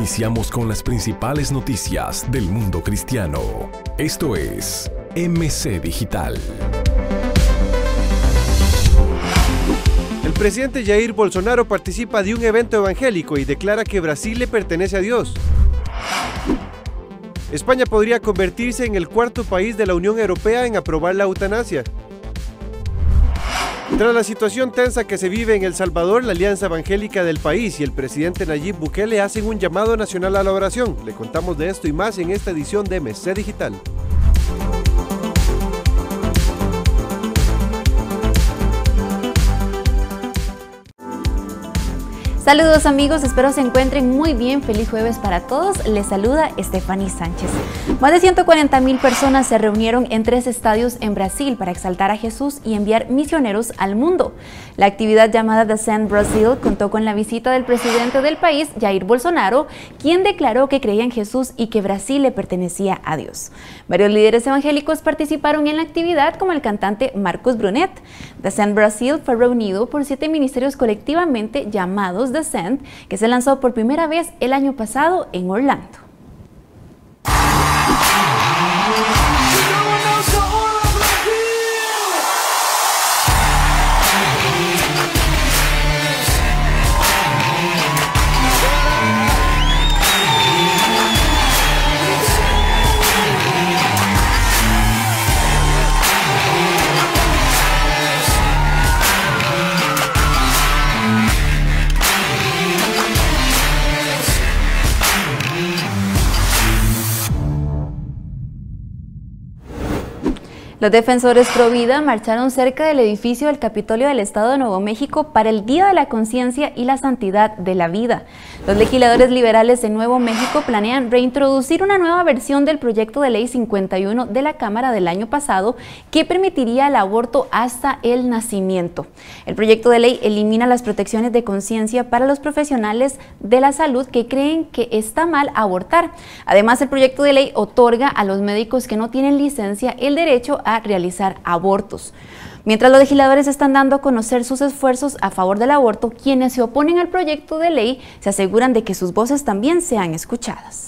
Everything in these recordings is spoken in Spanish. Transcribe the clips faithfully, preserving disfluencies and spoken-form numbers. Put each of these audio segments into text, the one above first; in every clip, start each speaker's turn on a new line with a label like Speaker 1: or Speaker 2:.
Speaker 1: Iniciamos con las principales noticias del mundo cristiano. Esto es M C Digital.
Speaker 2: El presidente Jair Bolsonaro participa de un evento evangélico y declara que Brasil le pertenece a Dios. España podría convertirse en el cuarto país de la Unión Europea en aprobar la eutanasia. Tras la situación tensa que se vive en El Salvador, la Alianza Evangélica del país y el presidente Nayib Bukele hacen un llamado nacional a la oración. Le contamos de esto y más en esta edición de M C Digital.
Speaker 3: Saludos amigos, espero se encuentren muy bien. Feliz jueves para todos. Les saluda Stephanie Sánchez. Más de ciento cuarenta mil personas se reunieron en tres estadios en Brasil para exaltar a Jesús y enviar misioneros al mundo. La actividad llamada The Send Brasil contó con la visita del presidente del país, Jair Bolsonaro, quien declaró que creía en Jesús y que Brasil le pertenecía a Dios. Varios líderes evangélicos participaron en la actividad, como el cantante Marcos Brunet. The Send Brasil fue reunido por siete ministerios colectivamente llamados The Send, que se lanzó por primera vez el año pasado en Orlando. Los defensores pro vida marcharon cerca del edificio del Capitolio del Estado de Nuevo México para el Día de la Conciencia y la Santidad de la Vida. Los legisladores liberales de Nuevo México planean reintroducir una nueva versión del proyecto de ley cincuenta y uno de la Cámara del año pasado que permitiría el aborto hasta el nacimiento. El proyecto de ley elimina las protecciones de conciencia para los profesionales de la salud que creen que está mal abortar. Además, el proyecto de ley otorga a los médicos que no tienen licencia el derecho a realizar abortos. Mientras los legisladores están dando a conocer sus esfuerzos a favor del aborto, quienes se oponen al proyecto de ley se aseguran de que sus voces también sean escuchadas.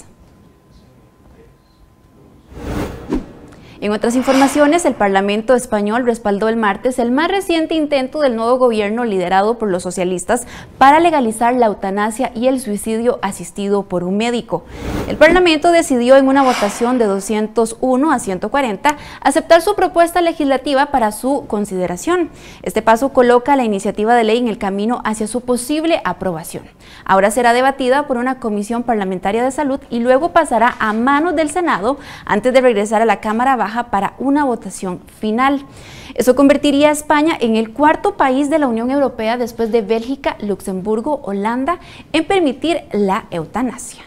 Speaker 3: En otras informaciones, el Parlamento español respaldó el martes el más reciente intento del nuevo gobierno liderado por los socialistas para legalizar la eutanasia y el suicidio asistido por un médico. El Parlamento decidió en una votación de doscientos uno a ciento cuarenta aceptar su propuesta legislativa para su consideración. Este paso coloca la iniciativa de ley en el camino hacia su posible aprobación. Ahora será debatida por una comisión parlamentaria de salud y luego pasará a manos del Senado antes de regresar a la Cámara Baja para una votación final. Eso convertiría a España en el cuarto país de la Unión Europea después de Bélgica, Luxemburgo, Holanda en permitir la eutanasia.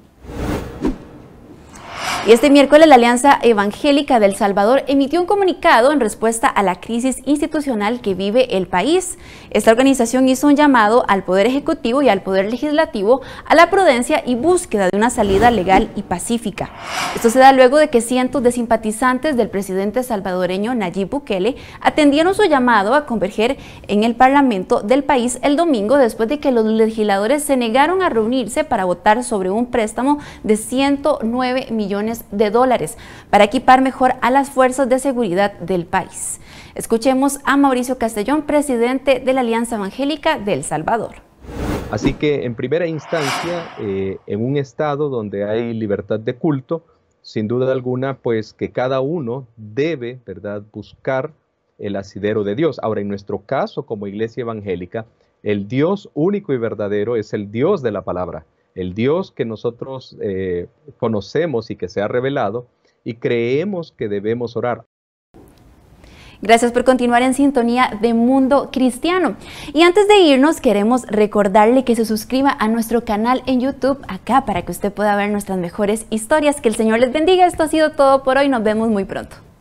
Speaker 3: Y este miércoles la Alianza Evangélica de El Salvador emitió un comunicado en respuesta a la crisis institucional que vive el país. Esta organización hizo un llamado al Poder Ejecutivo y al Poder Legislativo a la prudencia y búsqueda de una salida legal y pacífica. Esto se da luego de que cientos de simpatizantes del presidente salvadoreño Nayib Bukele atendieron su llamado a converger en el Parlamento del país el domingo después de que los legisladores se negaron a reunirse para votar sobre un préstamo de ciento nueve millones de dólares para equipar mejor a las fuerzas de seguridad del país. Escuchemos a Mauricio Castellón, presidente de la Alianza Evangélica de El Salvador.
Speaker 4: Así que en primera instancia, eh, en un estado donde hay libertad de culto, sin duda alguna, pues que cada uno debe, ¿verdad?, buscar el asidero de Dios. Ahora, en nuestro caso, como iglesia evangélica, el Dios único y verdadero es el Dios de la palabra. El Dios que nosotros eh, conocemos y que se ha revelado y creemos que debemos orar.
Speaker 3: Gracias por continuar en sintonía de Mundo Cristiano. Y antes de irnos, queremos recordarle que se suscriba a nuestro canal en YouTube acá para que usted pueda ver nuestras mejores historias. Que el Señor les bendiga. Esto ha sido todo por hoy. Nos vemos muy pronto.